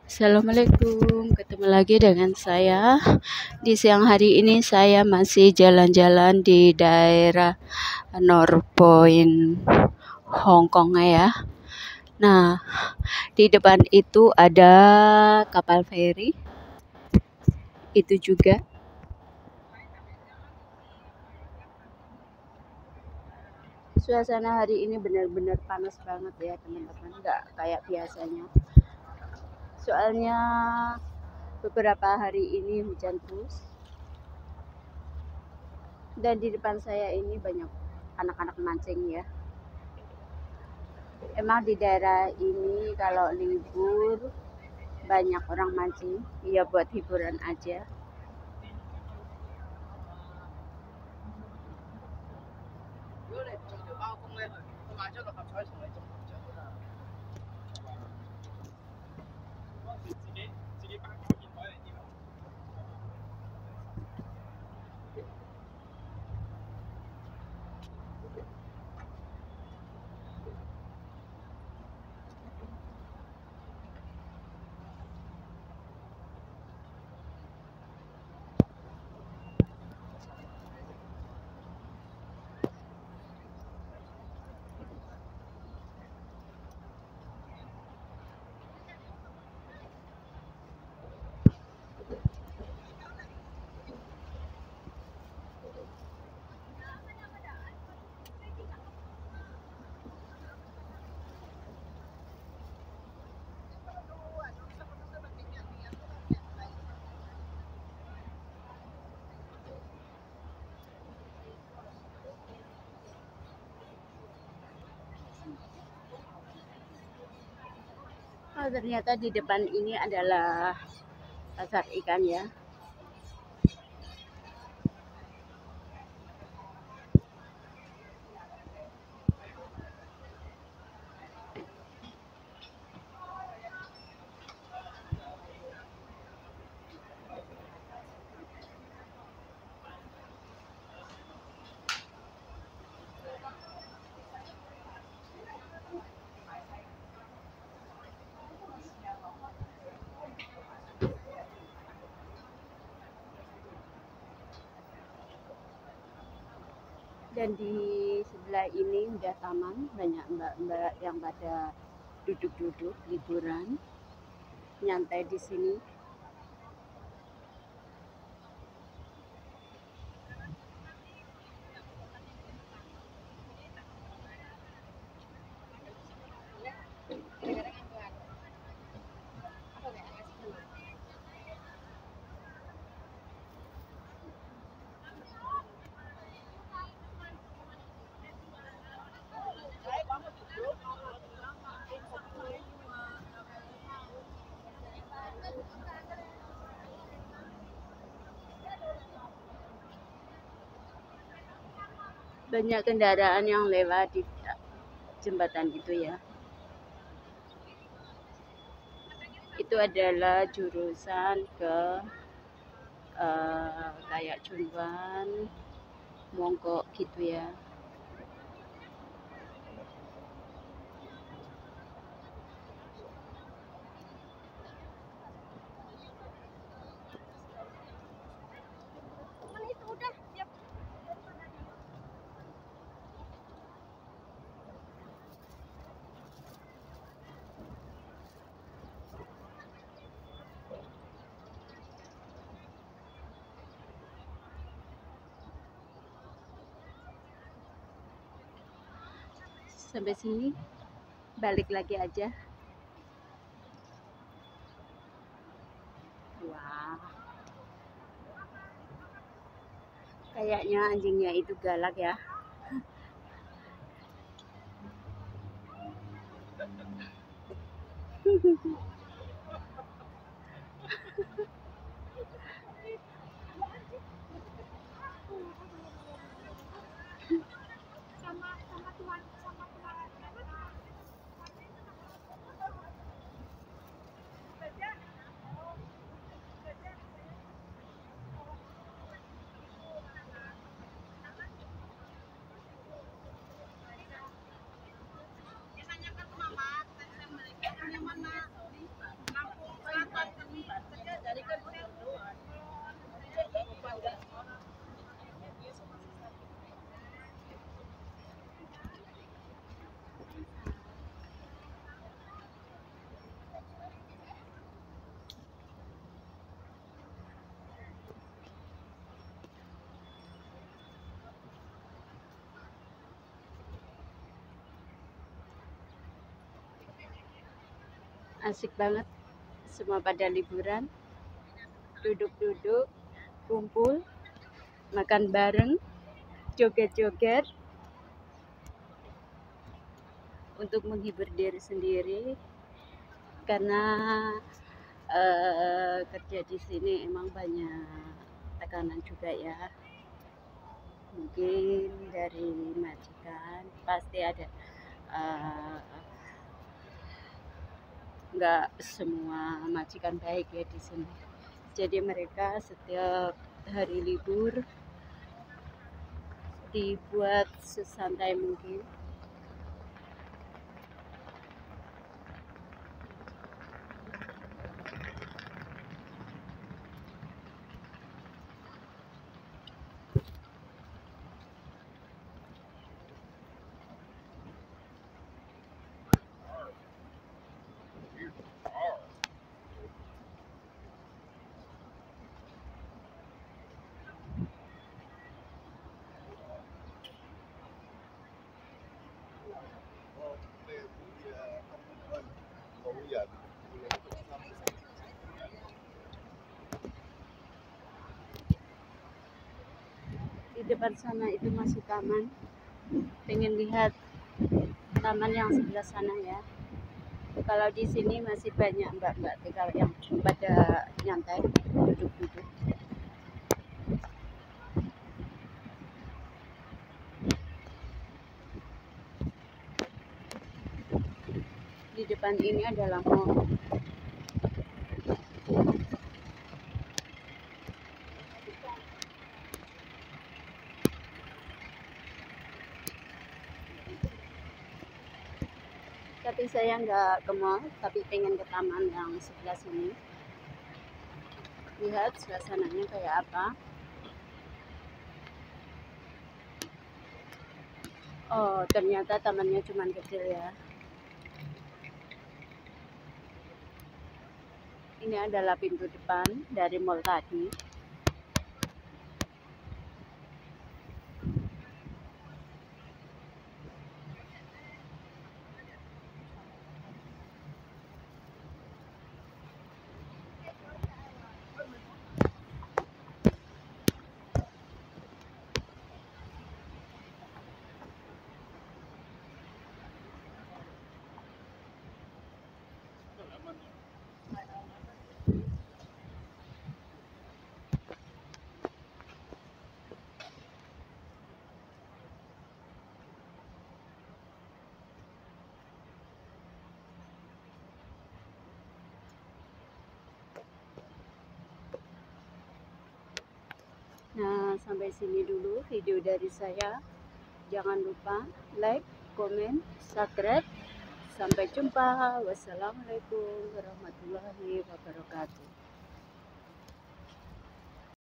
Assalamualaikum, ketemu lagi dengan saya. Di siang hari ini saya masih jalan-jalan di daerah North Point, Hong Kong ya. Nah, di depan itu ada kapal feri. Itu juga suasana hari ini benar-benar panas banget ya teman-teman, nggak kayak biasanya. Soalnya beberapa hari ini hujan terus. Dan di depan saya ini banyak anak-anak mancing ya. Emang di daerah ini kalau libur banyak orang mancing, ya buat hiburan aja. Oh, ternyata di depan ini adalah pasar ikan ya. Dan di sebelah ini udah taman, banyak mbak-mbak yang pada duduk-duduk liburan, nyantai di sini. Banyak kendaraan yang lewat di jembatan itu ya. Itu adalah jurusan ke kayak Junwan, Mongkok gitu ya. Sampai sini balik lagi aja. Wah, kayaknya anjingnya itu galak ya. Asik banget, semua pada liburan, duduk-duduk, kumpul, makan bareng, joget-joget untuk menghibur diri sendiri karena kerja di sini emang banyak tekanan juga ya. Mungkin dari majikan pasti ada, nggak semua majikan baik ya di sini. Jadi mereka setiap hari libur dibuat sesantai mungkin. Di depan sana itu masih taman. Pengen lihat taman yang sebelah sana ya. Kalau di sini masih banyak mbak-mbak tinggal yang pada nyantai, duduk-duduk. Di depan ini adalah mall. Tapi saya nggak ke mall, tapi pengen ke taman yang sebelah sini. Lihat suasananya kayak apa. Oh, ternyata tamannya cuma kecil ya. Ini adalah pintu depan dari mall tadi. Nah, sampai sini dulu video dari saya. Jangan lupa like, komen, subscribe. Sampai jumpa. Wassalamualaikum warahmatullahi wabarakatuh.